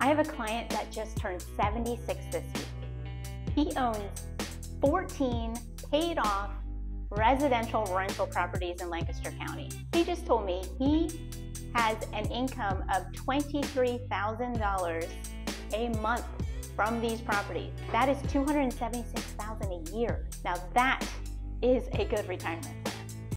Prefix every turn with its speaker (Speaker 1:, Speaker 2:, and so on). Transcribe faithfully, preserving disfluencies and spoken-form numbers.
Speaker 1: I have a client that just turned seventy-six this week. He owns fourteen paid off residential rental properties in Lancaster County. He just told me he has an income of twenty-three thousand dollars a month from these properties. That is two hundred seventy-six thousand dollars a year. Now that is a good retirement.